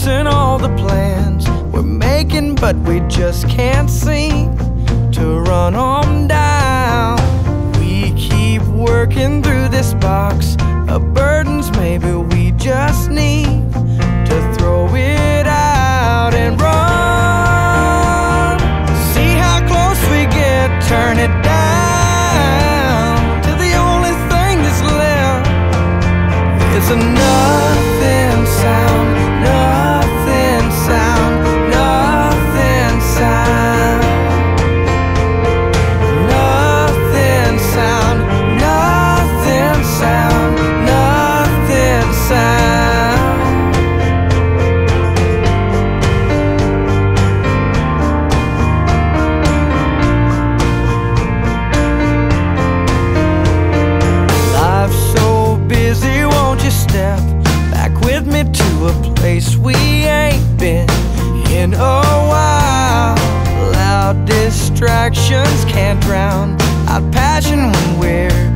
and all the plans we're making, but we just can't seem to run them down. We keep working through this box of burdens. Maybe we just need to throw it out and run. See how close we get, turn it down, till the only thing that's left is a nothing sound, nothing sound, nothing sound, nothing sound, nothing sound, nothing sound. Life's so busy, won't you step back with me to a place we ain't been in a while? Loud distractions can't drown our passion when we're